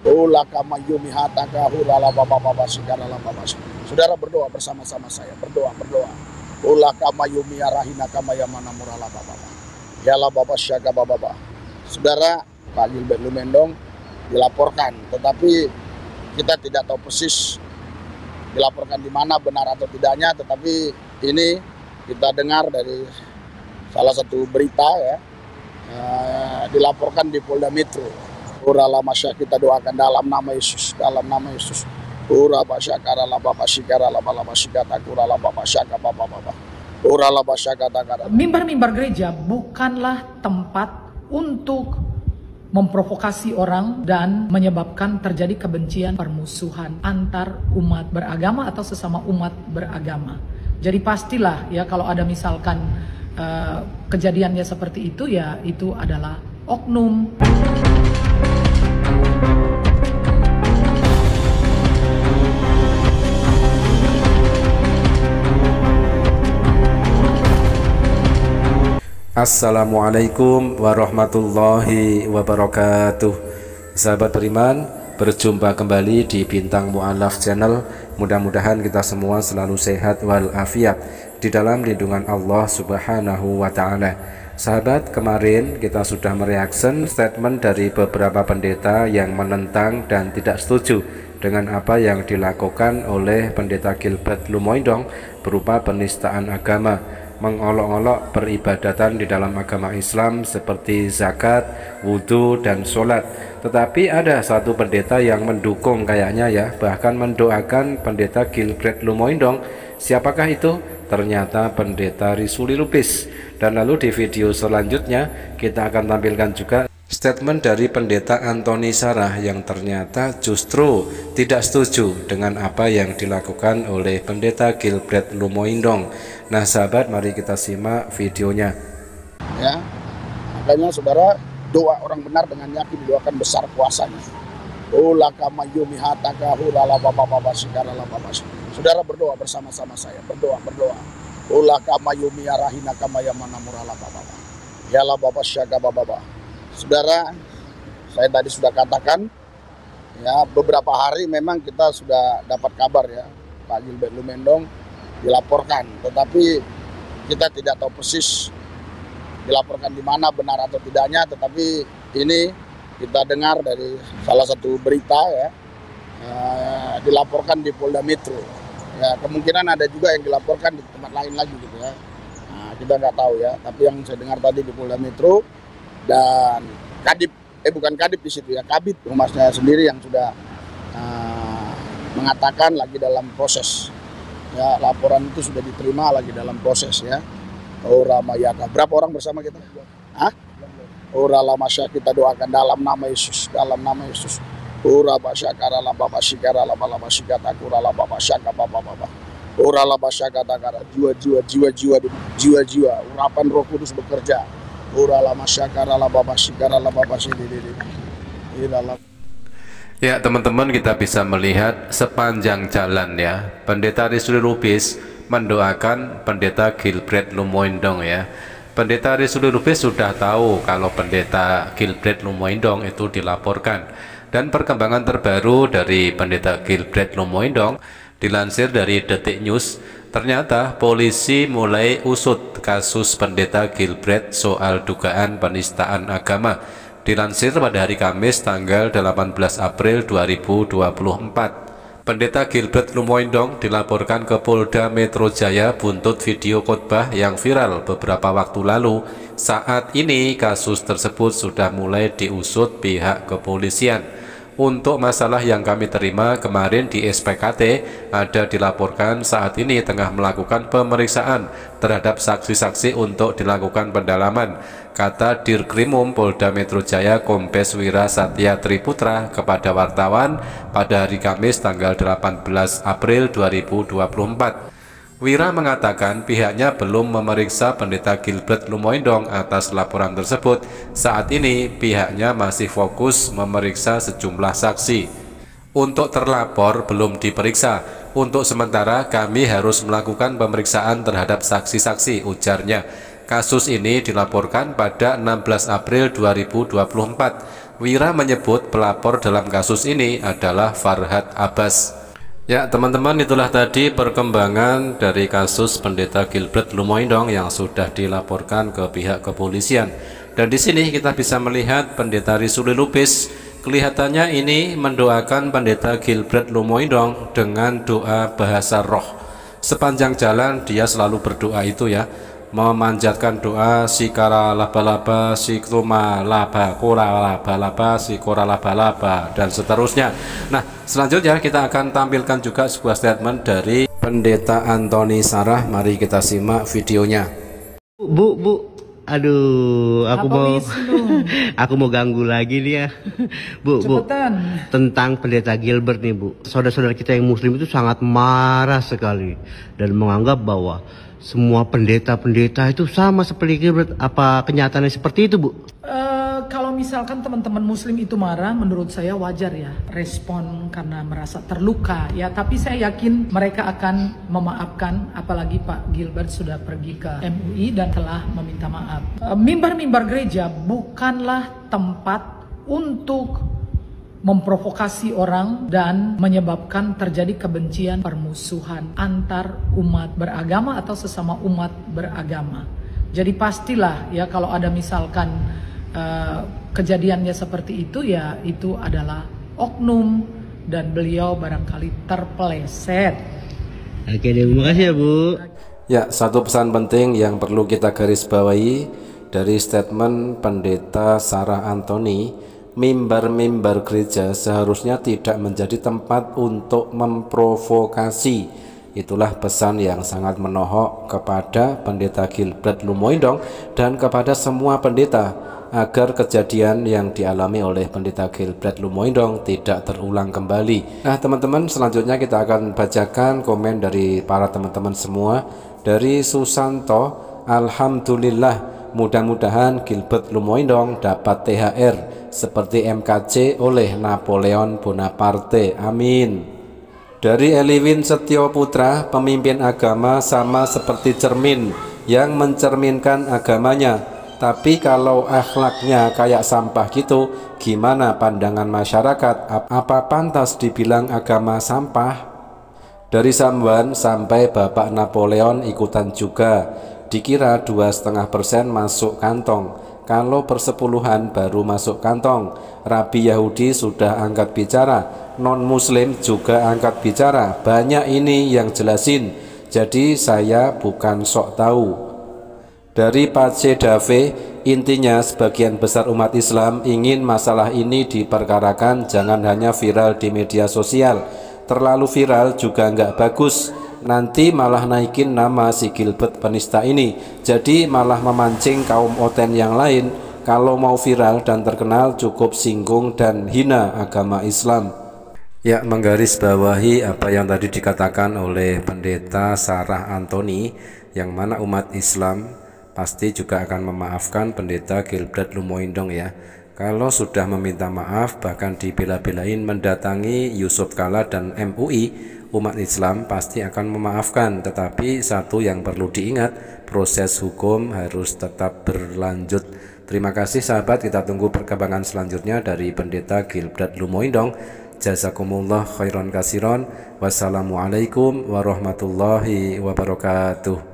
Ula kama yumi hataka hurala baba baba sigara la baba. Saudara berdoa bersama-sama saya. Berdoa. Ula kama yumi arahina kama yamana murala baba. Yala baba syaga baba baba. Saudara, Pak Gilbert Lumendong dilaporkan, tetapi kita tidak tahu persis dilaporkan di mana, benar atau tidaknya, tetapi ini kita dengar dari salah satu berita ya, dilaporkan di Polda Metro. Urala masya, kita doakan dalam nama Yesus, dalam nama Yesus. Ura basyakara la baba syikara la baba syikata kurala baba syaka baba baba. Urala basyakata kara. Mimbar-mimbar gereja bukanlah tempat untuk memprovokasi orang dan menyebabkan terjadi kebencian, permusuhan antar umat beragama atau sesama umat beragama. Jadi pastilah ya, kalau ada misalkan kejadiannya seperti itu, ya itu adalah oknum. Assalamualaikum warahmatullahi wabarakatuh. Sahabat beriman, berjumpa kembali di Bintang Mu'alaf Channel. Mudah-mudahan kita semua selalu sehat walafiat di dalam lindungan Allah Subhanahu wa Ta'ala. Sahabat, kemarin kita sudah mereaction statement dari beberapa pendeta yang menentang dan tidak setuju dengan apa yang dilakukan oleh pendeta Gilbert Lumoindong berupa penistaan agama, mengolok-olok peribadatan di dalam agama Islam seperti zakat, wudhu, dan sholat. Tetapi ada satu pendeta yang mendukung kayaknya ya, bahkan mendoakan pendeta Gilbert Lumoindong. Siapakah itu? Ternyata pendeta Risuli Lubis. Dan lalu di video selanjutnya kita akan tampilkan juga statement dari pendeta Antoni Sarah yang ternyata justru tidak setuju dengan apa yang dilakukan oleh pendeta Gilbert Lumoindong. Nah sahabat, mari kita simak videonya. Ya, makanya saudara, doa orang benar dengan yakin didoakan besar kuasanya. Ula kama yumi hataka hurala baba baba sigara la baba. Saudara berdoa bersama-sama saya. Berdoa. Ula kama yumi arahina kama yamana murala baba. Yala baba syaga baba baba. Saudara, saya tadi sudah katakan ya, beberapa hari memang kita sudah dapat kabar ya, Pak Gilbert Lumendong dilaporkan, tetapi kita tidak tahu persis dilaporkan di mana, benar atau tidaknya, tetapi ini kita dengar dari salah satu berita ya, dilaporkan di Polda Metro. Ya, kemungkinan ada juga yang dilaporkan di tempat lain lagi gitu ya. Nah, kita nggak tahu ya, tapi yang saya dengar tadi di Polda Metro. Dan Kadip, bukan Kadip di situ ya, Kabid humasnya sendiri yang sudah mengatakan lagi dalam proses ya, laporan itu sudah diterima, lagi dalam proses ya. Ora mayaka, berapa orang bersama kita? Hah? Ora lamasya, kita doakan dalam nama Yesus, dalam nama Yesus. Ora basyakara la baba syikara la baba syikata kura la baba syaka baba baba. Ora la basyakata kara, jiwa-jiwa urapan Roh Kudus bekerja. Ya teman-teman, kita bisa melihat sepanjang jalan ya, pendeta Risuli Lubis mendoakan pendeta Gilbert Lumoindong ya. Pendeta Risuli Lubis sudah tahu kalau pendeta Gilbert Lumoindong itu dilaporkan. Dan perkembangan terbaru dari pendeta Gilbert Lumoindong dilansir dari Detik News, ternyata polisi mulai usut kasus pendeta Gilbert soal dugaan penistaan agama. Dilansir pada hari Kamis tanggal 18 April 2024. Pendeta Gilbert Lumoindong dilaporkan ke Polda Metro Jaya buntut video khotbah yang viral beberapa waktu lalu. Saat ini kasus tersebut sudah mulai diusut pihak kepolisian. Untuk masalah yang kami terima kemarin di SPKT, ada dilaporkan saat ini tengah melakukan pemeriksaan terhadap saksi-saksi untuk dilakukan pendalaman, kata Dirkrimum Polda Metro Jaya Kombes Wira Satya Triputra kepada wartawan pada hari Kamis tanggal 18 April 2024. Wira mengatakan pihaknya belum memeriksa pendeta Gilbert Lumoindong atas laporan tersebut. Saat ini pihaknya masih fokus memeriksa sejumlah saksi. Untuk terlapor belum diperiksa. Untuk sementara kami harus melakukan pemeriksaan terhadap saksi-saksi, ujarnya. Kasus ini dilaporkan pada 16 April 2024. Wira menyebut pelapor dalam kasus ini adalah Farhad Abbas. Ya teman-teman, itulah tadi perkembangan dari kasus Pendeta Gilbert Lumoindong yang sudah dilaporkan ke pihak kepolisian. Dan di sini kita bisa melihat Pendeta Risuli Lubis kelihatannya ini mendoakan Pendeta Gilbert Lumoindong dengan doa bahasa roh. Sepanjang jalan dia selalu berdoa itu ya, memanjatkan doa sikara laba-laba, sikruma laba, kora laba-laba, sikora laba-laba, dan seterusnya. Nah, selanjutnya kita akan tampilkan juga sebuah statement dari Pendeta Antoni Sarah. Mari kita simak videonya. Bu, aduh, aku mau ganggu lagi nih ya. Bu, tentang Pendeta Gilbert nih Bu. Saudara-saudara kita yang Muslim itu sangat marah sekali dan menganggap bahwa semua pendeta-pendeta itu sama seperti Gilbert. Apa kenyataannya seperti itu, Bu? Kalau misalkan teman-teman Muslim itu marah, menurut saya wajar ya, respon karena merasa terluka ya. Tapi saya yakin mereka akan memaafkan, apalagi Pak Gilbert sudah pergi ke MUI dan telah meminta maaf. Mimbar-mimbar gereja bukanlah tempat untuk memprovokasi orang dan menyebabkan terjadi kebencian, permusuhan antar umat beragama atau sesama umat beragama. Jadi pastilah ya, kalau ada misalkan kejadiannya seperti itu ya, itu adalah oknum dan beliau barangkali terpeleset. Oke, terima kasih ya Bu. Ya, satu pesan penting yang perlu kita garis bawahi dari statement Pendeta Sarah Antoni, mimbar-mimbar gereja seharusnya tidak menjadi tempat untuk memprovokasi. Itulah pesan yang sangat menohok kepada Pendeta Gilbert Lumoindong dan kepada semua pendeta, agar kejadian yang dialami oleh Pendeta Gilbert Lumoindong tidak terulang kembali. Nah teman-teman, selanjutnya kita akan bacakan komen dari para teman-teman semua. Dari Susanto, alhamdulillah, mudah-mudahan Gilbert Lumoindong dapat THR seperti MKC oleh Napoleon Bonaparte, amin. Dari Eliwin Setio Putra, pemimpin agama sama seperti cermin yang mencerminkan agamanya, tapi kalau akhlaknya kayak sampah gitu, gimana pandangan masyarakat? Apa pantas dibilang agama sampah? Dari Samban sampai Bapak Napoleon ikutan juga, dikira 2,5% masuk kantong. Kalau persepuluhan baru masuk kantong. Rabi Yahudi sudah angkat bicara, non-muslim juga angkat bicara. Banyak ini yang jelasin, jadi saya bukan sok tahu. Dari Pace Dave, intinya sebagian besar umat Islam ingin masalah ini diperkarakan, jangan hanya viral di media sosial. Terlalu viral juga nggak bagus, nanti malah naikin nama si Gilbert penista ini, jadi malah memancing kaum oten yang lain. Kalau mau viral dan terkenal cukup singgung dan hina agama Islam. Ya, menggarisbawahi apa yang tadi dikatakan oleh Pendeta Sarah Antoni, yang mana umat Islam pasti juga akan memaafkan Pendeta Gilbert Lumoindong ya. Kalau sudah meminta maaf, bahkan dibela-belain mendatangi Yusuf Kala dan MUI, umat Islam pasti akan memaafkan. Tetapi satu yang perlu diingat, proses hukum harus tetap berlanjut. Terima kasih sahabat, kita tunggu perkembangan selanjutnya dari Pendeta Gilbert Lumoindong. Jazakumullah khairan kasiron. Wassalamualaikum warahmatullahi wabarakatuh.